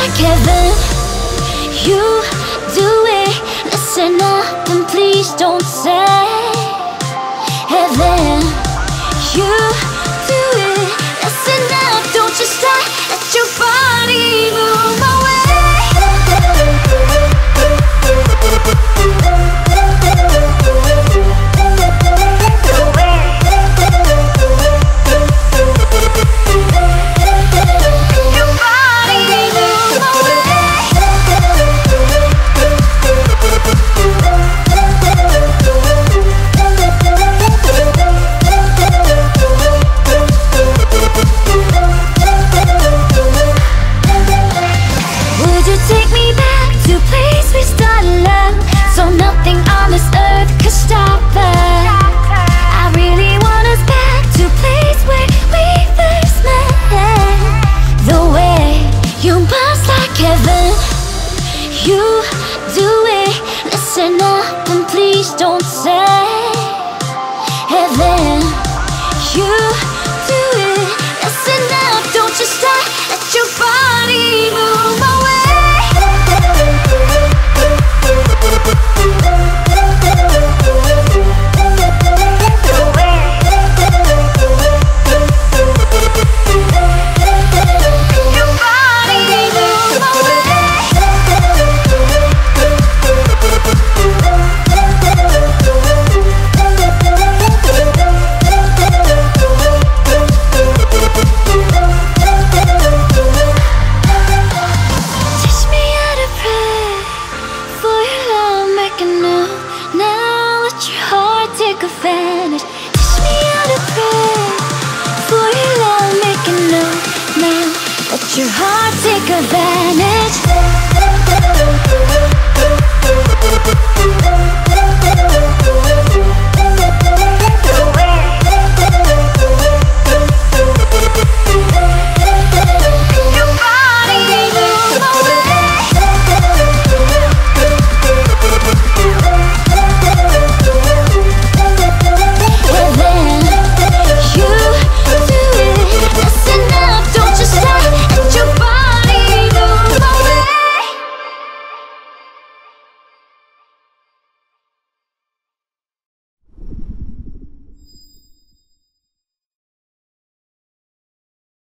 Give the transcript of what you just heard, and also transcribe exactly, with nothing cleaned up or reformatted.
like heaven. You do it. Listen up and please don't say heaven. You do it. Listen up, don't you stop. Let your body move away. Take me back to a place we started love, so nothing on this earth could stop us. I really want us back to a place where we first met. The way you buzz like heaven. You do it. Listen up and please don't say heaven. You do it. Listen up, don't you stop. Let your body move away. Advantage. Teach me how to pray for your love, make a note now. Let your heart take advantage.